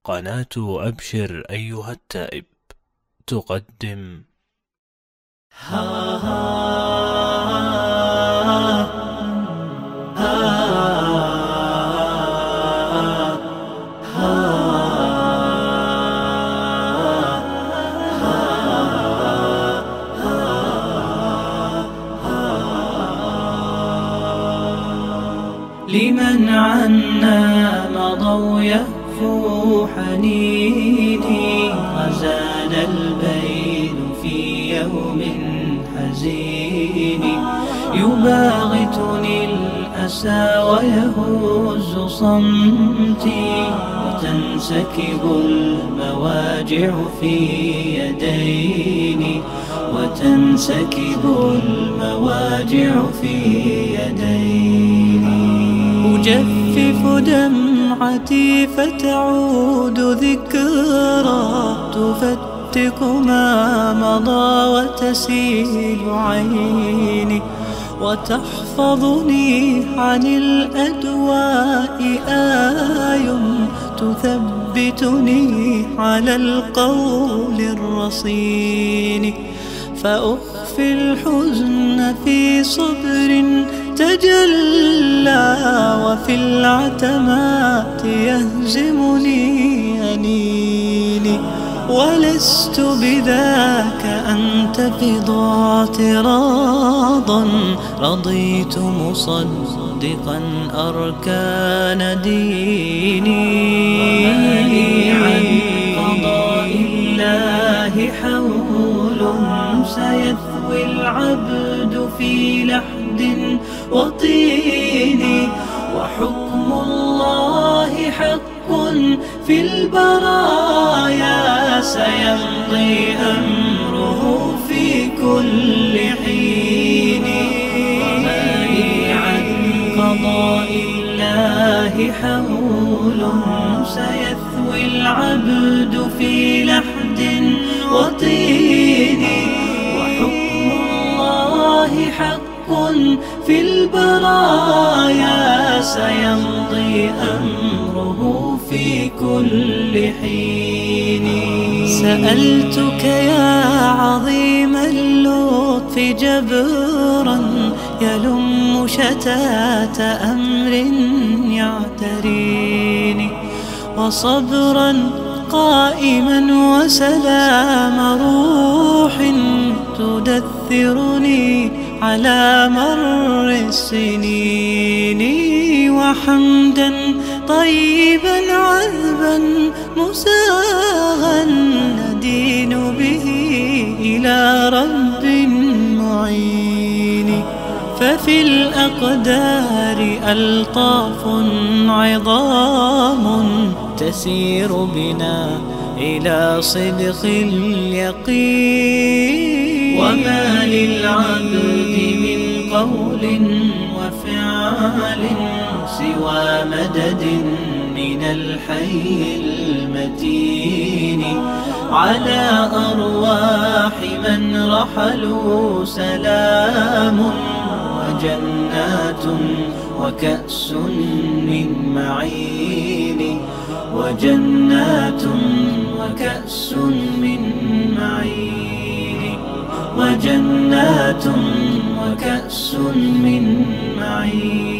قناة أبشر أيها التائب تقدم لمن عنا مضوا يهفو حنيني غزانا البين في يوم حزين يباغتني الأسى ويهز صمتي وتنسكب المواجع في يديني أجفف دمعتي فتعود ذكرى تفتك ما مضى وتسيل عيني وتحفظني عن الأدواء آي تثبتني على القول الرصين فأخفي الحزن في صبر تجلى وفي العتمات يهزمني أنيني ولست بذاك أنتفض اعتراضا رضيت مصدقا أركان ديني وما لي عن قضاء الله حول سيثوي العبد في لحد وطين وحكم الله حق في البرايا سيمضي أمره في كل حين وما لي عن قضاء الله حول سيثوي العبد في لحد وطين وحكم الله حق في البرايا سيمضي أمره في كل حين سألتك يا عظيم اللطف جبرا يلم شتات أمر يعتريني وصبرا قائما وسلام روح تدثرني على مر السنين وحمدا طيبا عذبا مساغا ندين به إلى رب معين ففي الأقدار ألطاف عظام تسير بنا إلى صدق اليقين وما للعبد من قول وفعل سوى مدد من الحي المتين على أرواح من رحلوا سلام وجنات وكأس من معين وجنات وكأس من معين وجنات وكأس من معين